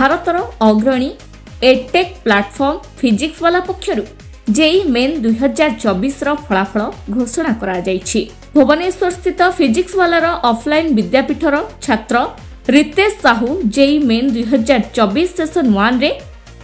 भारतर अग्रणी edtech platform physics वाला पक्षरु JEE main 2024 फलाफल घोषणा करा जायछि। भुवनेश्वर स्थित फिजिक्स वालार ऑफलाइन विद्यापीठर छात्र Ritesh Sahu JEE main 2024 session 1 रे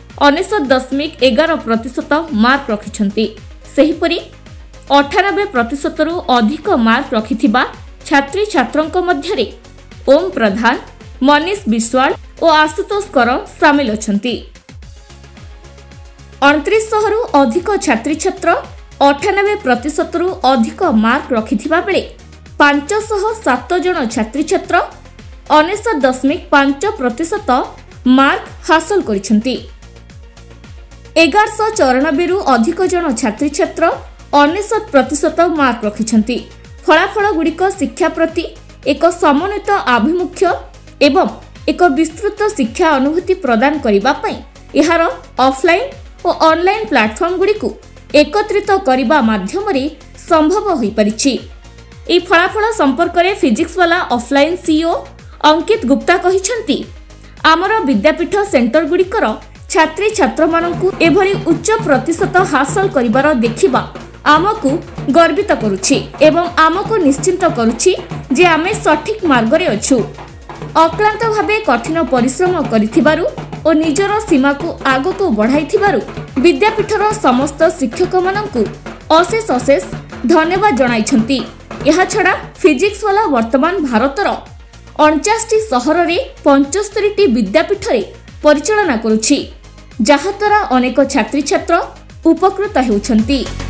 99.11% मार्क रखिछन्ति। सेहिपरि 98% रु अधिक मार्क रखिथिबा छात्री छात्रंक मध्यरे ओम प्रधान, मनीष विश्वाल और आशुतोष कर सामिल अछन्ति। 2900 रु अधिक छात्री छात्र 98% रु अधिक मार्क रखिथिबा बेले 507 जन छात्री छात्र 19.5% मार्क हासिल करिसन्ति। 1194 रु अधिक जन छात्री छात्र 99% मार्क रखिसन्ति। फलाफल गुड़िक शिक्षा प्रति एक समन्वित आभिमुख्य एवं एक विस्तृत शिक्षा अनुभूति प्रदान करिबा पई एहार ऑफलाइन और ऑनलाइन प्लेटफॉर्म गुड़िक एकत्रित करने माध्यम संभव हो पारिछि। ई फलाफल संपर्क में Physics Wallah offline CEO Ankit Gupta कहिसंती, आमर विद्यापीठ सेंटर गुड़िकर छात्री छात्र मानकु एभली उच्च प्रतिशत हासिल करिबार देखिबा आमकु गर्वित करुछि एवं आमकु निश्चिंत करुछि जे आमे सठिक मार्ग रे अछु। अक्लांत भावे कठिन परिश्रम करिथिबारु और निजर सीमा को आग को बढ़ाइथिबारु विद्यापीठर समस्त शिक्षक मानकु अशेष अशेष धन्यवाद जणाइछन्ति। एहा छडा फिजिक्स वाला वर्तमान भारतर 49 सहर रे 75 विद्यापीठ रे परिचालना करुछि, जहा द्वारा अनेक छात्री छात्र उपकृत हेउछन्ति।